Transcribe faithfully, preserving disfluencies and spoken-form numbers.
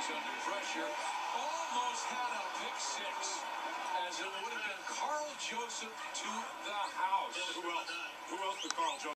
under pressure. Almost had a pick six, as it would have been Karl Joseph to the house. Who else? Who else but Karl Joseph?